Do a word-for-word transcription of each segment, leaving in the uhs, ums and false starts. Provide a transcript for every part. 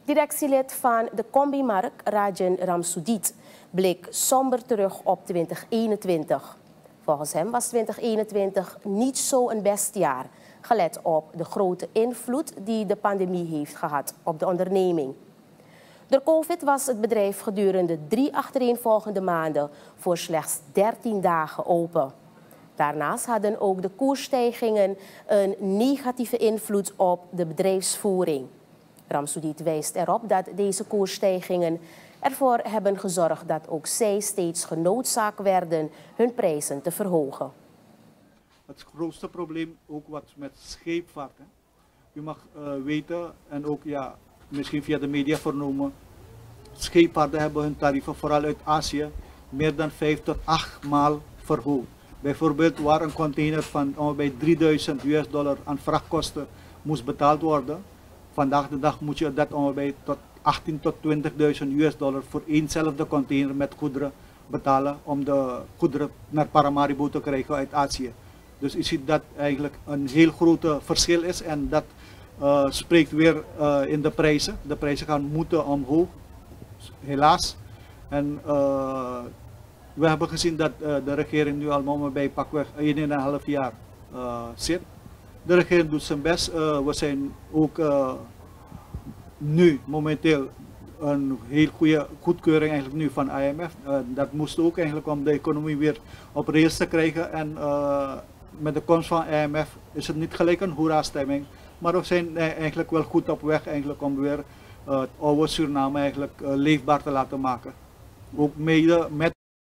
Directielid van de Combimarkt, Rajan Ramsudit, bleek somber terug op twintig eenentwintig. Volgens hem was twintig eenentwintig niet zo'n best jaar, gelet op de grote invloed die de pandemie heeft gehad op de onderneming. Door COVID was het bedrijf gedurende drie achtereenvolgende maanden voor slechts dertien dagen open. Daarnaast hadden ook de koersstijgingen een negatieve invloed op de bedrijfsvoering. Ramsudit wijst erop dat deze koersstijgingen ervoor hebben gezorgd dat ook zij steeds genoodzaakt werden hun prijzen te verhogen. Het grootste probleem ook wat met scheepvaart. Hè. U mag uh, weten en ook ja, misschien via de media vernomen, scheepvaarten hebben hun tarieven vooral uit Azië meer dan vijf tot acht maal verhoogd. Bijvoorbeeld waar een container van ongeveer drieduizend U S dollar aan vrachtkosten moest betaald worden. Vandaag de dag moet je dat ongeveer tot achttien tot twintigduizend U S dollar voor éénzelfde container met goederen betalen om de goederen naar Paramaribo te krijgen uit Azië. Dus u ziet dat eigenlijk een heel groot verschil is en dat uh, spreekt weer uh, in de prijzen. De prijzen gaan moeten omhoog, helaas. En uh, we hebben gezien dat uh, de regering nu al bij pakweg één en een half jaar uh, zit. De regering doet zijn best. Uh, we zijn ook uh, nu momenteel een heel goede goedkeuring eigenlijk nu van I M F. Uh, dat moest ook eigenlijk om de economie weer op rails te krijgen. En uh, met de komst van I M F is het niet gelijk een hoera-stemming. Maar we zijn eigenlijk wel goed op weg eigenlijk om weer uh, het oude Suriname eigenlijk uh, leefbaar te laten maken. Ook mede met.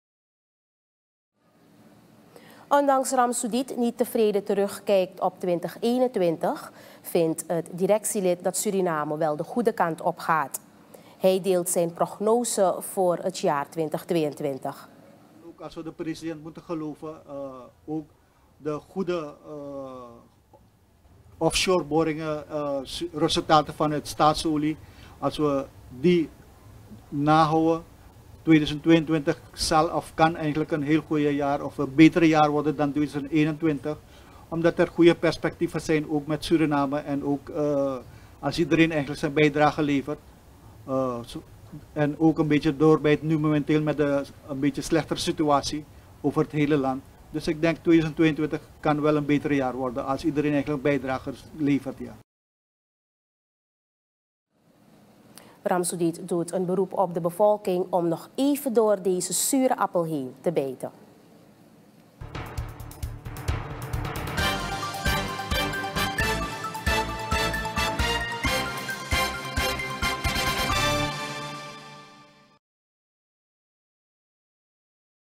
Ondanks Ramsudit niet tevreden terugkijkt op twintig eenentwintig, vindt het directielid dat Suriname wel de goede kant op gaat. Hij deelt zijn prognose voor het jaar twintig tweeëntwintig. Ook als we de president moeten geloven, uh, ook de goede uh, offshore boringen, uh, resultaten van het staatsolie, als we die nahouden, twintig tweeëntwintig zal of kan eigenlijk een heel goede jaar of een beter jaar worden dan twintig eenentwintig. Omdat er goede perspectieven zijn ook met Suriname en ook uh, als iedereen eigenlijk zijn bijdrage levert. Uh, so, en ook een beetje doorbijt nu momenteel met de, een beetje slechtere situatie over het hele land. Dus ik denk twintig tweeëntwintig kan wel een beter jaar worden als iedereen eigenlijk bijdrage levert. Ja. Ramsudit doet een beroep op de bevolking om nog even door deze zure appel heen te bijten.